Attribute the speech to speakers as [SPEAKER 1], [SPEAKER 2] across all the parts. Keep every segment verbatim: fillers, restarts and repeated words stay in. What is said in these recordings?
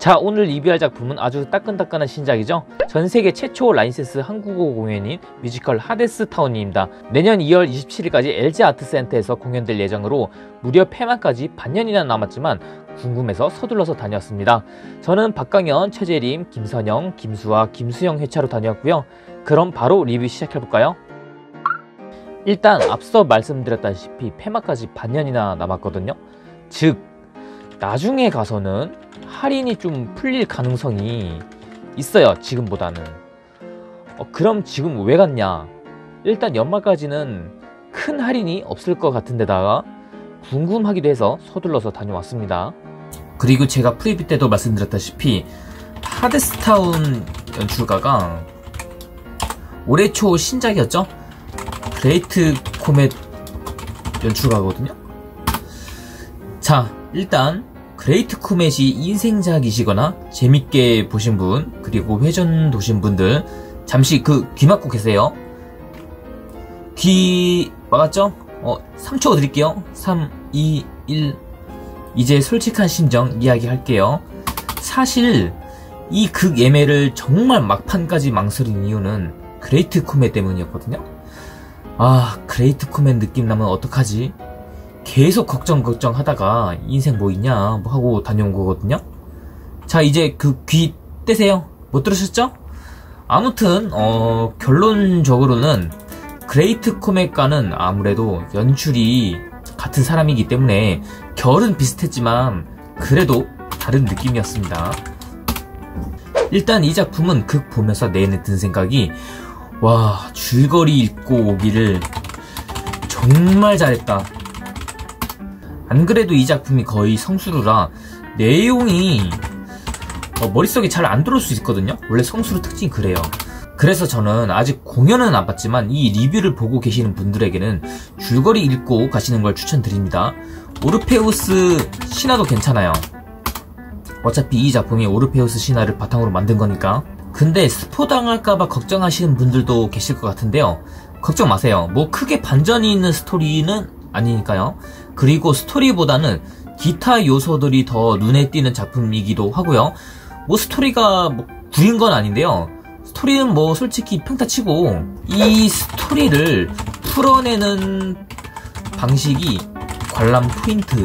[SPEAKER 1] 자, 오늘 리뷰할 작품은 아주 따끈따끈한 신작이죠. 전세계 최초 라이센스 한국어 공연인 뮤지컬 하데스 타운입니다. 내년 이월 이십칠일까지 엘지아트센터에서 공연될 예정으로 무려 폐막까지 반년이나 남았지만 궁금해서 서둘러서 다녀왔습니다. 저는 박강현, 최재림, 김선영, 김수아, 김수영 회차로 다녀왔고요. 그럼 바로 리뷰 시작해볼까요? 일단 앞서 말씀드렸다시피 폐막까지 반년이나 남았거든요. 즉 나중에 가서는 할인이 좀 풀릴 가능성이 있어요. 지금보다는. 어, 그럼 지금 왜 갔냐? 일단 연말까지는 큰 할인이 없을 것 같은데다가 궁금하기도 해서 서둘러서 다녀왔습니다. 그리고 제가 프리뷰 때도 말씀드렸다시피 하데스 타운 연출가가 올해 초 신작이었죠? 그레이트 코멧 연출가거든요. 자, 일단 그레이트 코멧이 인생작이시거나 재밌게 보신 분, 그리고 회전 도신 분들 잠시 그 귀 막고 계세요. 귀 막았죠? 어, 삼 초 드릴게요. 삼, 이, 일. 이제 솔직한 심정 이야기할게요. 사실 이 극 예매를 정말 막판까지 망설인 이유는 그레이트 코멧 때문이었거든요. 아, 그레이트 코멧 느낌 나면 어떡하지? 계속 걱정 걱정 하다가 인생 뭐 있냐 뭐 하고 다녀온 거거든요. 자, 이제 그 귀 떼세요. 못 들으셨죠? 아무튼 어 결론적으로는 그레이트 코멧과는 아무래도 연출이 같은 사람이기 때문에 결은 비슷했지만 그래도 다른 느낌이었습니다. 일단 이 작품은 극 보면서 내내 든 생각이, 와, 줄거리 읽고 오기를 정말 잘했다. 안 그래도 이 작품이 거의 성수루라 내용이 어, 머릿속에 잘 안 들어올 수 있거든요. 원래 성수루 특징이 그래요. 그래서 저는 아직 공연은 안 봤지만 이 리뷰를 보고 계시는 분들에게는 줄거리 읽고 가시는 걸 추천드립니다. 오르페우스 신화도 괜찮아요. 어차피 이 작품이 오르페우스 신화를 바탕으로 만든 거니까. 근데 스포 당할까봐 걱정하시는 분들도 계실 것 같은데요. 걱정 마세요. 뭐 크게 반전이 있는 스토리는 아니니까요. 그리고 스토리보다는 기타 요소들이 더 눈에 띄는 작품이기도 하고요. 뭐 스토리가 뭐 구린 건 아닌데요. 스토리는 뭐 솔직히 평타치고 이 스토리를 풀어내는 방식이 관람 포인트.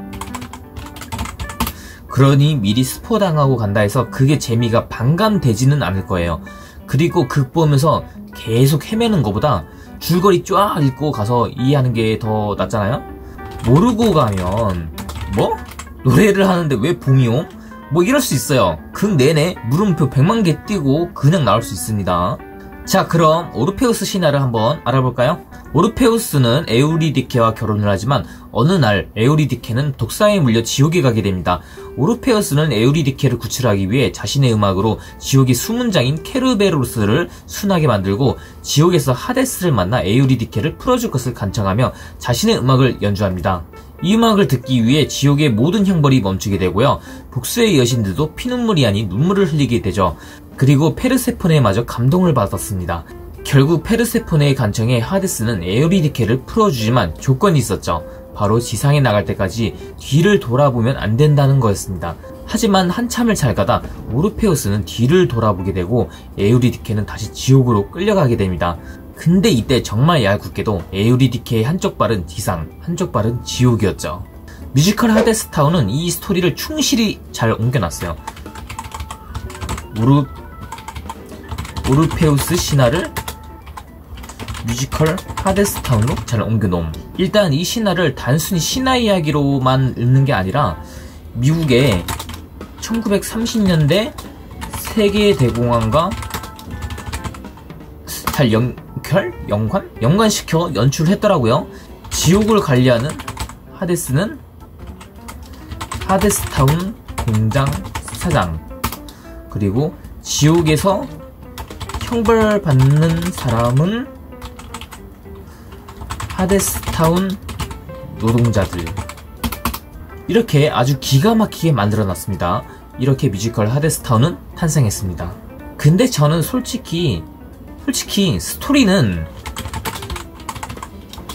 [SPEAKER 1] 그러니 미리 스포 당하고 간다 해서 그게 재미가 반감되지는 않을 거예요. 그리고 극 보면서 계속 헤매는 것보다 줄거리 쫙 읽고 가서 이해하는 게 더 낫잖아요? 모르고 가면 뭐? 노래를 하는데 왜 봄이 옴? 뭐 이럴 수 있어요. 극 내내 물음표 백만 개 띄고 그냥 나올 수 있습니다. 자, 그럼 오르페우스 신화를 한번 알아볼까요? 오르페우스는 에우리디케와 결혼을 하지만 어느 날 에우리디케는 독사에 물려 지옥에 가게 됩니다. 오르페우스는 에우리디케를 구출하기 위해 자신의 음악으로 지옥의 수문장인 케르베로스를 순하게 만들고 지옥에서 하데스를 만나 에우리디케를 풀어줄 것을 간청하며 자신의 음악을 연주합니다. 이 음악을 듣기 위해 지옥의 모든 형벌이 멈추게 되고요. 복수의 여신들도 피눈물이 아닌 눈물을 흘리게 되죠. 그리고 페르세포네마저 감동을 받았습니다. 결국 페르세포네의 간청에 하데스는 에우리디케를 풀어주지만 조건이 있었죠. 바로 지상에 나갈 때까지 뒤를 돌아보면 안 된다는 거였습니다. 하지만 한참을 잘 가다 오르페우스는 뒤를 돌아보게 되고 에우리디케는 다시 지옥으로 끌려가게 됩니다. 근데 이때 정말 얄궂게도 에우리디케의 한쪽 발은 지상, 한쪽 발은 지옥이었죠. 뮤지컬 하데스 타운은 이 스토리를 충실히 잘 옮겨놨어요. 오르, 오르페우스 신화를 뮤지컬 하데스 타운으로 잘 옮겨놓음. 일단 이 신화를 단순히 신화 이야기로만 읽는 게 아니라 미국의 천구백삼십 년대 세계대공황과 잘 연결? 연관? 연관시켜 연출을 했더라고요. 지옥을 관리하는 하데스는 하데스 타운 공장 사장, 그리고 지옥에서 형벌받는 사람은 하데스타운 노동자들. 이렇게 아주 기가 막히게 만들어놨습니다. 이렇게 뮤지컬 하데스타운은 탄생했습니다. 근데 저는 솔직히 솔직히 스토리는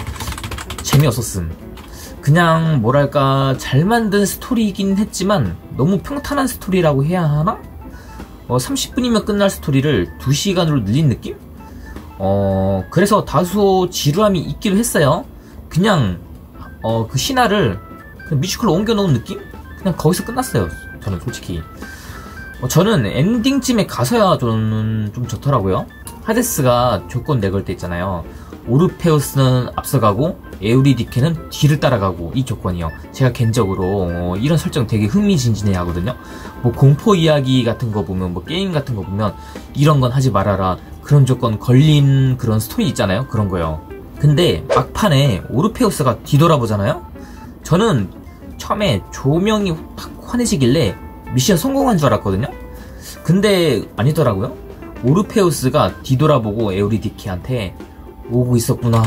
[SPEAKER 1] 재미없었음. 그냥 뭐랄까 잘 만든 스토리이긴 했지만 너무 평탄한 스토리라고 해야 하나? 어, 삼십 분이면 끝날 스토리를 두 시간으로 늘린 느낌? 어, 그래서 다소 지루함이 있기도 했어요. 그냥, 어, 그 신화를 그냥 뮤지컬로 옮겨놓은 느낌? 그냥 거기서 끝났어요. 저는 솔직히. 어, 저는 엔딩쯤에 가서야 저는 좀 좋더라고요. 하데스가 조건 내걸 때 있잖아요. 오르페우스는 앞서가고 에우리디케는 뒤를 따라가고, 이 조건이요. 제가 개인적으로 어, 이런 설정 되게 흥미진진해 하거든요. 뭐 공포 이야기 같은 거 보면, 뭐 게임 같은 거 보면 이런 건 하지 말아라, 그런 조건 걸린 그런 스토리 있잖아요. 그런 거요. 근데 막판에 오르페우스가 뒤돌아보잖아요. 저는 처음에 조명이 확 환해지길래 미션 성공한 줄 알았거든요. 근데 아니더라고요. 오르페우스가 뒤돌아보고 에우리디케한테 오고 있었구나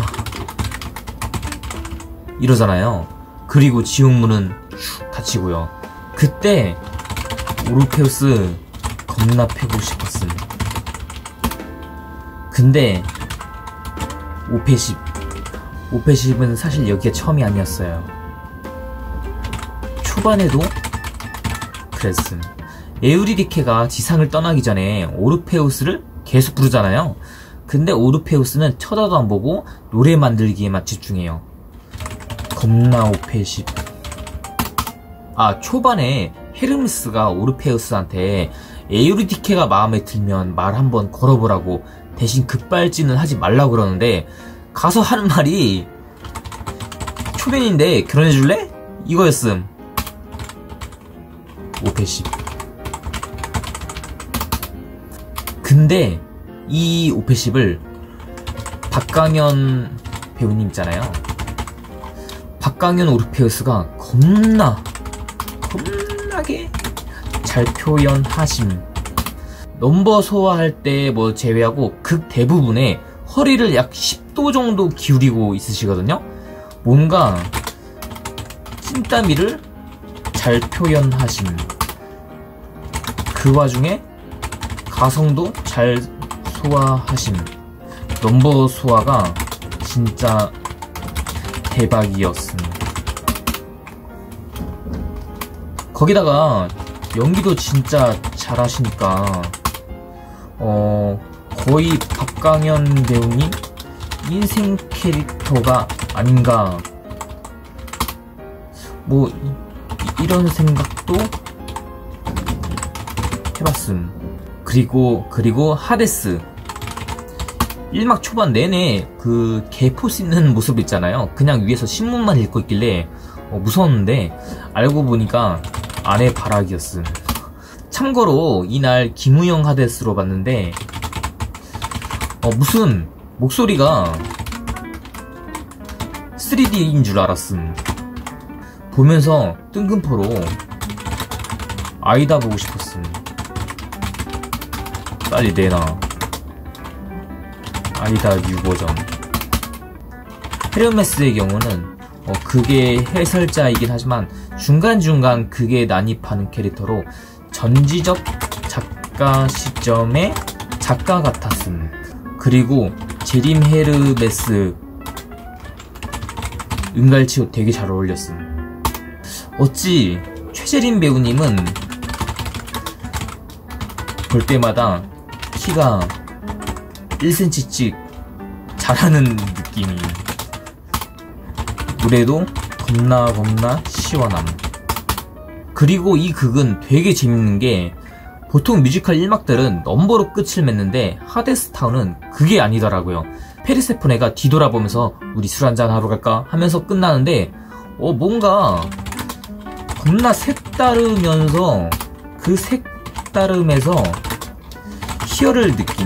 [SPEAKER 1] 이러잖아요. 그리고 지옥문은 슉 닫히고요. 그때 오르페우스 겁나 패고 싶었음. 근데 오페십 오페십은 사실 여기가 처음이 아니었어요. 초반에도 그랬음. 에우리디케가 지상을 떠나기 전에 오르페우스를 계속 부르잖아요. 근데 오르페우스는 쳐다도 안 보고 노래 만들기에만 집중해요. 겁나 오페십. 아, 초반에 헤르메스가 오르페우스한테 에우리디케가 마음에 들면 말 한번 걸어보라고 대신 급발진은 하지 말라고 그러는데, 가서 하는 말이 초면인데 결혼해줄래? 이거였음. 오페십. 근데 이 오페십을 박강현 배우님 있잖아요. 박강현 오르페우스가 겁나 겁나게 잘 표현하심. 넘버 소화할 때 뭐 제외하고 극 대부분에 허리를 약 십 도 정도 기울이고 있으시거든요. 뭔가 찐따미를 잘 표현하심. 그 와중에 가성도 잘 소화하심. 넘버 소화가 진짜 대박이었음. 거기다가 연기도 진짜 잘하시니까 어 거의 박강현 배우님 인생 캐릭터가 아닌가, 뭐 이, 이런 생각도 해봤음. 그리고 그리고 하데스 일 막 초반 내내 그 개포스 있는 모습 있잖아요. 그냥 위에서 신문만 읽고 있길래 어, 무서웠는데 알고 보니까 아내 바락이었음. 참고로 이날 김우영 하데스로 봤는데 어, 무슨 목소리가 쓰리디인 줄 알았음. 보면서 뜬금포로 아이다 보고 싶었음. 빨리 내놔. 아이다 뉴 버전. 헤르메스의 경우는 어, 그게 해설자이긴 하지만 중간중간 그게 난입하는 캐릭터로 전지적 작가 시점의 작가 같았음. 그리고 제림 헤르메스 은갈치옷 되게 잘 어울렸음. 어찌 최재림 배우님은 볼 때마다 키가 일 센티미터씩 자라는 느낌이. 노래도 겁나 겁나 시원함. 그리고 이 극은 되게 재밌는 게 보통 뮤지컬 일 막들은 넘버로 끝을 맺는데 하데스타운은 그게 아니더라고요. 페르세포네가 뒤돌아보면서 우리 술 한잔 하러 갈까 하면서 끝나는데 어 뭔가 겁나 색다르면서 그 색다름에서 희열을 느낀.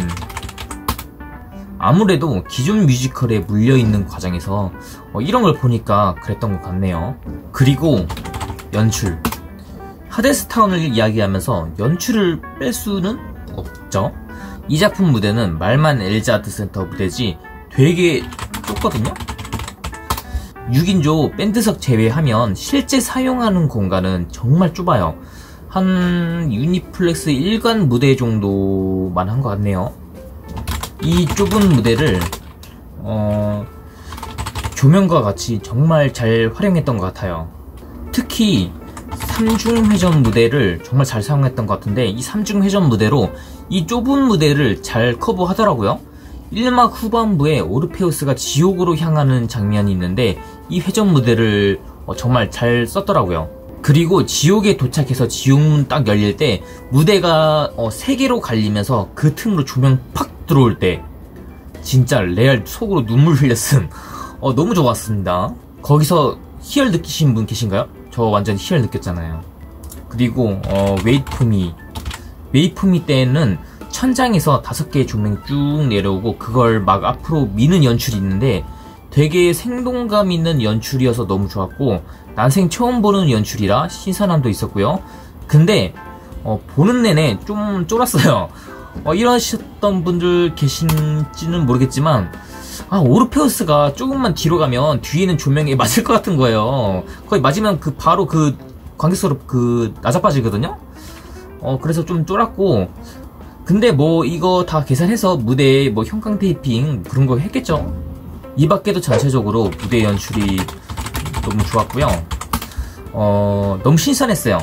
[SPEAKER 1] 아무래도 기존 뮤지컬에 물려있는 과정에서 어, 이런 걸 보니까 그랬던 것 같네요. 그리고 연출. 하데스타운을 이야기하면서 연출을 뺄 수는 없죠. 이 작품 무대는 말만 엘자 아트센터 무대지 되게 좁거든요. 육 인조 밴드석 제외하면 실제 사용하는 공간은 정말 좁아요. 한 유니플렉스 일관 무대 정도만 한 것 같네요. 이 좁은 무대를 어, 조명과 같이 정말 잘 활용했던 것 같아요. 특히 삼중회전 무대를 정말 잘 사용했던 것 같은데, 이 삼중회전 무대로 이 좁은 무대를 잘 커버하더라고요. 일 막 후반부에 오르페우스가 지옥으로 향하는 장면이 있는데 이 회전 무대를 어, 정말 잘 썼더라고요. 그리고 지옥에 도착해서 지옥문 딱 열릴 때 무대가 어, 세 개로 갈리면서 그 틈으로 조명 팍 들어올 때 진짜 레알 속으로 눈물 흘렸음. 어, 너무 좋았습니다. 거기서 희열 느끼신 분 계신가요? 저 완전 희열 느꼈잖아요. 그리고 어, 웨이프미 웨이프미 때는 천장에서 다섯 개의 조명이 쭉 내려오고 그걸 막 앞으로 미는 연출이 있는데 되게 생동감 있는 연출이어서 너무 좋았고, 난생 처음 보는 연출이라 신선함도 있었고요. 근데 어, 보는 내내 좀 쫄았어요. 어, 이러셨던 분들 계신지는 모르겠지만, 아, 오르페우스가 조금만 뒤로 가면 뒤에는 조명에 맞을 것 같은 거예요. 거의 맞으면 그 바로 그 관객석으로 그 나자빠지거든요. 어, 그래서 좀 쫄았고, 근데 뭐 이거 다 계산해서 무대에 뭐 형광 테이핑 그런 거 했겠죠. 이 밖에도 전체적으로 무대 연출이 너무 좋았고요. 어, 너무 신선했어요.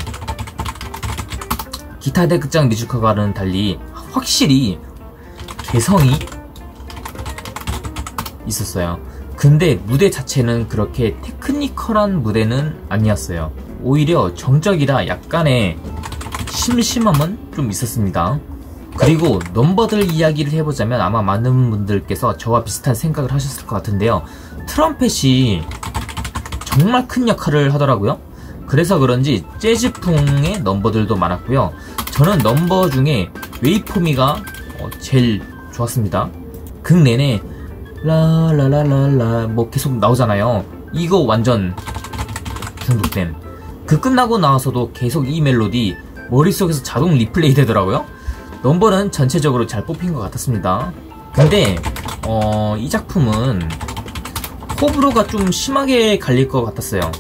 [SPEAKER 1] 기타 대극장 뮤지컬과는 달리 확실히 개성이 있었어요. 근데 무대 자체는 그렇게 테크니컬한 무대는 아니었어요. 오히려 정적이라 약간의 심심함은 좀 있었습니다. 그리고 넘버들 이야기를 해보자면 아마 많은 분들께서 저와 비슷한 생각을 하셨을 것 같은데요. 트럼펫이 정말 큰 역할을 하더라고요. 그래서 그런지 재즈풍의 넘버들도 많았고요. 저는 넘버 중에 웨이포미가 어, 제일 좋았습니다. 극 내내 라라라라라 뭐 계속 나오잖아요. 이거 완전 중독됨. 그 끝나고 나와서도 계속 이 멜로디 머릿속에서 자동 리플레이 되더라고요. 넘버는 전체적으로 잘 뽑힌 것 같았습니다. 근데 어, 이 작품은 호불호가 좀 심하게 갈릴 것 같았어요.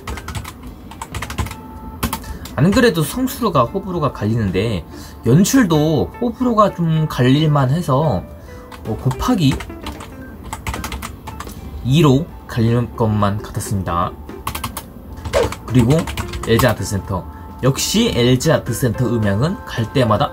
[SPEAKER 1] 안 그래도 성수가 호불호가 갈리는데 연출도 호불호가 좀 갈릴만 해서 어, 곱하기 이로 갈릴 것만 같았습니다. 그리고 엘지 아트센터, 역시 엘지 아트센터 음향은 갈 때마다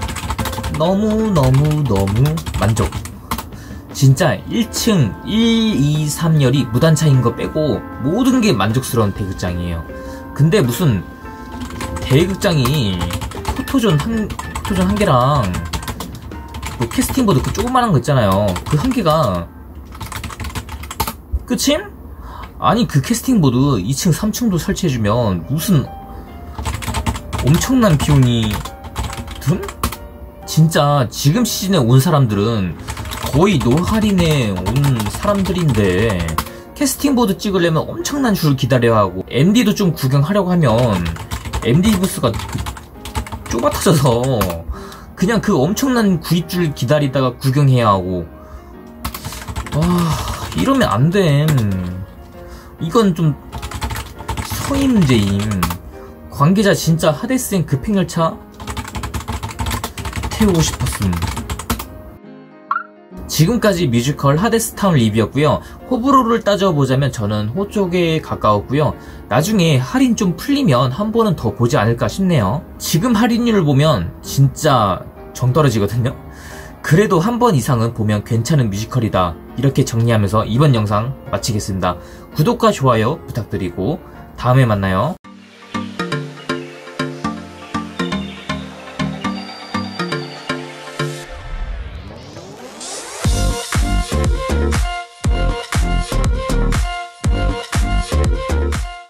[SPEAKER 1] 너무너무너무 만족. 진짜 일 층 일, 이, 삼 열이 무단차인 거 빼고 모든 게 만족스러운 대극장이에요. 근데 무슨 대극장이 포토존 한, 포토존 한 개랑 뭐 캐스팅보드 그 조그만한 거 있잖아요. 그 한 개가 끝임? 아니 그 캐스팅보드 이 층 삼 층도 설치해주면 무슨 엄청난 비용이 든? 진짜 지금 시즌에 온 사람들은 거의 노할인에 온 사람들인데 캐스팅보드 찍으려면 엄청난 줄 기다려야 하고, 엠디도 좀 구경하려고 하면 엠디 부스가 좁아 터져서 그냥 그 엄청난 구입줄 기다리다가 구경해야 하고, 와 이러면 안됨. 이건 좀 성의 문제임. 관계자 진짜 하데스행 급행열차 태우고 싶었음. 지금까지 뮤지컬 하데스타운 리뷰였고요. 호불호를 따져보자면 저는 호 쪽에 가까웠고요. 나중에 할인 좀 풀리면 한 번은 더 보지 않을까 싶네요. 지금 할인율을 보면 진짜 정 떨어지거든요. 그래도 한 번 이상은 보면 괜찮은 뮤지컬이다, 이렇게 정리하면서 이번 영상 마치겠습니다. 구독과 좋아요 부탁드리고 다음에 만나요.